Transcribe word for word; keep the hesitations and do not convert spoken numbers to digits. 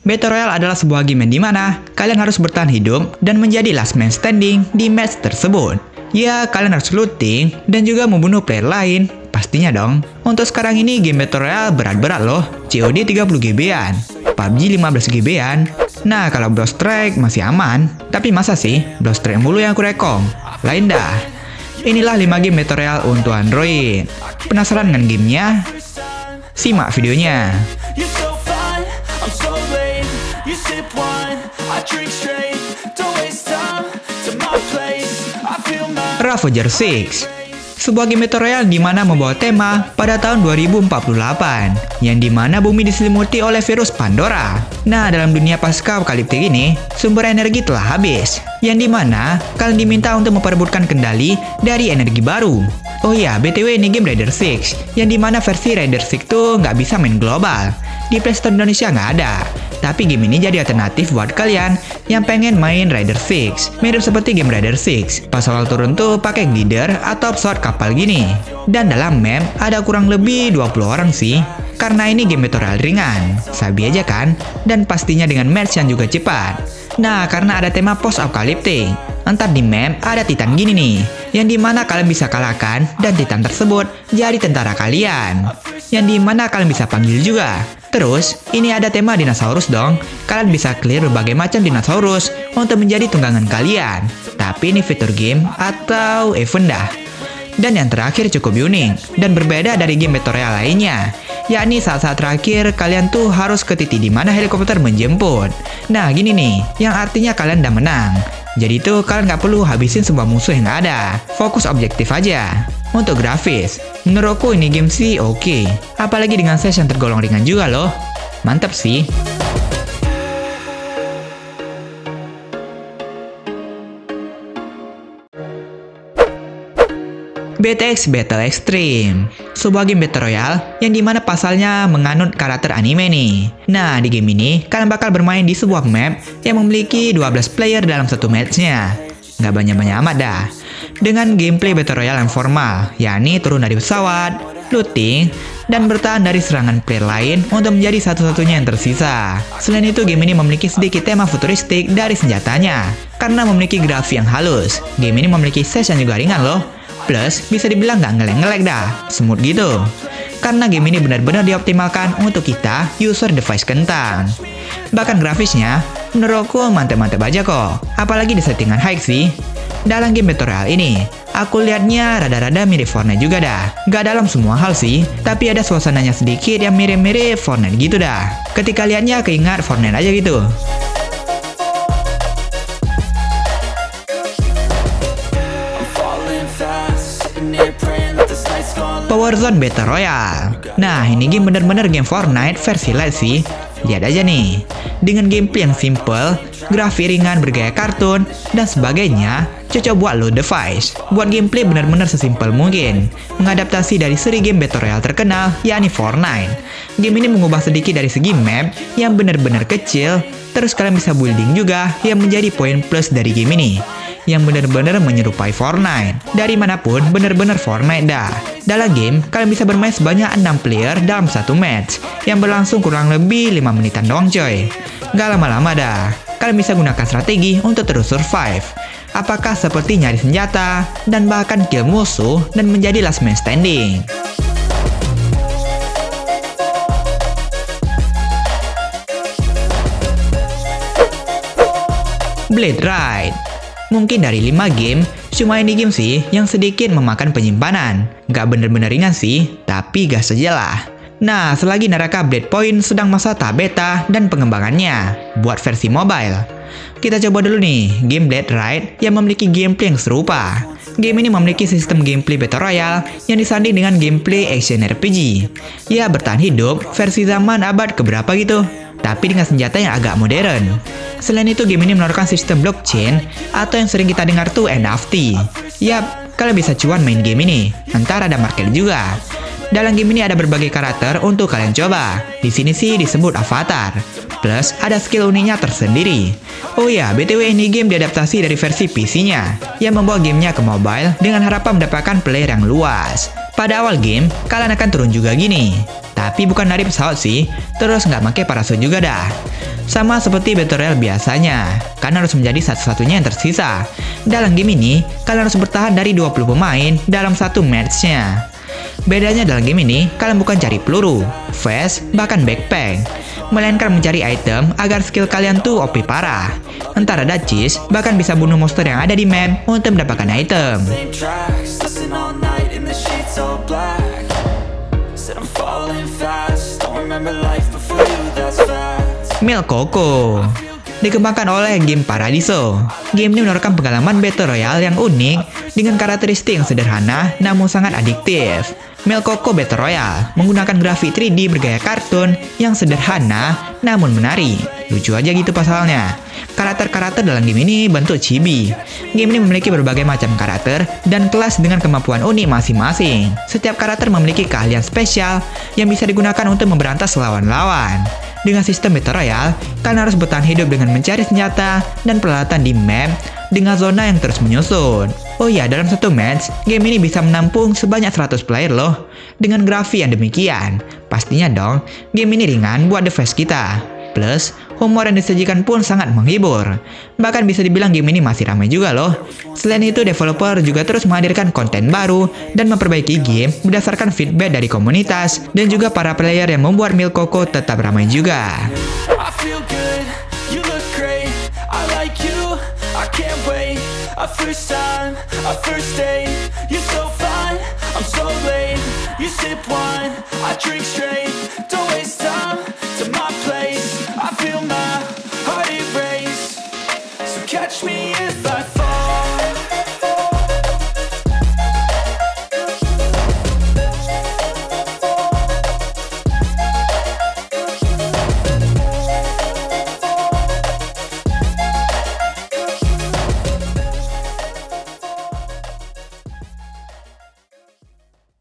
Battle Royale adalah sebuah game yang dimana kalian harus bertahan hidup dan menjadi last man standing di match tersebut. Ya, kalian harus looting dan juga membunuh player lain, pastinya dong. Untuk sekarang ini game Battle Royale berat-berat loh, C O D tiga puluh gigabyte-an, P U B G lima belas gigabyte-an. Nah, kalau Brawl Strike masih aman, tapi masa sih Brawl Strike mulu yang aku rekom? Lain dah. Inilah lima game Battle Royale untuk Android. Penasaran dengan gamenya? Simak videonya. Ravager enam, sebuah game Battle Royale di mana membawa tema pada tahun dua ribu empat puluh delapan, yang dimana bumi diselimuti oleh virus Pandora. Nah, dalam dunia pasca apokaliptik ini, sumber energi telah habis, yang dimana kalian diminta untuk memperebutkan kendali dari energi baru. Oh iya, B T W ini game Raider enam, yang dimana versi Raider enam tuh nggak bisa main global. Di Play Store Indonesia nggak ada. Tapi game ini jadi alternatif buat kalian yang pengen main Raider enam. Mirip seperti game Raider enam. Pas awal turun tuh pakai glider atau pesawat kapal gini. Dan dalam map ada kurang lebih dua puluh orang sih. Karena ini game Battle Royale ringan. Sabi aja kan? Dan pastinya dengan match yang juga cepat. Nah, karena ada tema post-apokaliptik, entar di map ada Titan gini nih, yang dimana kalian bisa kalahkan dan Titan tersebut jadi tentara kalian, yang dimana kalian bisa panggil juga. Terus, ini ada tema dinosaurus dong. Kalian bisa clear berbagai macam dinosaurus untuk menjadi tunggangan kalian. Tapi ini fitur game atau event dah. Dan yang terakhir cukup unik dan berbeda dari game Battle Royale lainnya, yakni saat-saat terakhir kalian tuh harus ke titik di mana helikopter menjemput. Nah, gini nih, yang artinya kalian udah menang. Jadi tuh kalian nggak perlu habisin semua musuh yang ada. Fokus objektif aja. Untuk grafis, menurutku ini game sih oke. Okay. Apalagi dengan size yang tergolong ringan juga loh. Mantap sih. B T X Battle Extreme, sebuah game Battle Royale yang dimana pasalnya menganut karakter anime nih. Nah, di game ini kalian bakal bermain di sebuah map yang memiliki dua belas player dalam satu matchnya. Nggak banyak-banyak amat dah. Dengan gameplay Battle Royale yang formal, yakni turun dari pesawat, looting, dan bertahan dari serangan player lain untuk menjadi satu-satunya yang tersisa. Selain itu, game ini memiliki sedikit tema futuristik dari senjatanya. Karena memiliki grafik yang halus, game ini memiliki size yang juga ringan loh. Plus, bisa dibilang nggak ngelek-ngelek dah, smooth gitu. Karena game ini benar-benar dioptimalkan untuk kita, user device kentang. Bahkan grafisnya, menurutku mantep-mantep aja kok. Apalagi di settingan high sih. Dalam game Battle Royale ini, aku lihatnya rada-rada mirip Fortnite juga dah. Gak dalam semua hal sih, tapi ada suasananya sedikit yang mirip-mirip Fortnite gitu dah. Ketika lihatnya keingat Fortnite aja gitu. Warzone Battle Royale. Nah, ini game bener-bener game Fortnite versi light sih. Lihat aja nih, dengan gameplay yang simple, grafik ringan bergaya kartun, dan sebagainya, cocok buat lo device. Buat gameplay bener-bener sesimpel mungkin, mengadaptasi dari seri game Battle Royale terkenal, yakni Fortnite. Game ini mengubah sedikit dari segi map yang bener-bener kecil, terus kalian bisa building juga yang menjadi poin plus dari game ini, yang benar-benar menyerupai Fortnite. Dari manapun, benar-benar Fortnite dah. Dalam game, kalian bisa bermain sebanyak enam player dalam satu match, yang berlangsung kurang lebih lima menitan doang coy. Gak lama-lama dah. Kalian bisa gunakan strategi untuk terus survive. Apakah seperti nyari senjata, dan bahkan kill musuh, dan menjadi last man standing. Blade Ride. Mungkin dari lima game, cuma ini game sih yang sedikit memakan penyimpanan. Gak bener-bener ringan sih, tapi gas aja lah. Nah, selagi Naraka Blade Point sedang masa tahap beta dan pengembangannya buat versi mobile. Kita coba dulu nih, game Blade Ride yang memiliki gameplay yang serupa. Game ini memiliki sistem gameplay Battle Royale yang disanding dengan gameplay action R P G. Ya, bertahan hidup versi zaman abad keberapa gitu, tapi dengan senjata yang agak modern. Selain itu, game ini menawarkan sistem blockchain atau yang sering kita dengar tuh N F T. Yap, kalian bisa cuan main game ini. Ntar ada market juga. Dalam game ini ada berbagai karakter untuk kalian coba. Di sini sih disebut avatar. Plus, ada skill uniknya tersendiri. Oh ya, B T W ini game diadaptasi dari versi P C-nya, yang membawa gamenya ke mobile dengan harapan mendapatkan player yang luas. Pada awal game, kalian akan turun juga gini. Tapi bukan dari pesawat sih, terus nggak pakai parasut juga dah. Sama seperti Battle Royale biasanya, kalian harus menjadi satu-satunya yang tersisa. Dalam game ini, kalian harus bertahan dari dua puluh pemain dalam satu matchnya. Bedanya dalam game ini, kalian bukan cari peluru, vest, bahkan backpack, melainkan mencari item agar skill kalian tuh O P parah. Entar ada cheese, bahkan bisa bunuh monster yang ada di map untuk mendapatkan item. Milk Coco dikembangkan oleh game Paradiso. Game ini menawarkan pengalaman Battle Royale yang unik dengan karakteristik yang sederhana namun sangat adiktif. Milk Coco Battle Royale menggunakan grafik tiga D bergaya kartun yang sederhana namun menarik. Lucu aja gitu pasalnya. Karakter-karakter dalam game ini bentuk chibi. Game ini memiliki berbagai macam karakter dan kelas dengan kemampuan unik masing-masing. Setiap karakter memiliki keahlian spesial yang bisa digunakan untuk memberantas lawan-lawan. Dengan sistem Battle Royale, kalian harus bertahan hidup dengan mencari senjata dan peralatan di map dengan zona yang terus menyusun. Oh iya, dalam satu match, game ini bisa menampung sebanyak seratus player loh. Dengan grafik yang demikian, pastinya dong, game ini ringan buat device kita. Plus, humor yang disajikan pun sangat menghibur. Bahkan bisa dibilang game ini masih ramai juga loh. Selain itu, developer juga terus menghadirkan konten baru dan memperbaiki game berdasarkan feedback dari komunitas dan juga para player yang membuat Milk Coco tetap ramai juga. I drink straight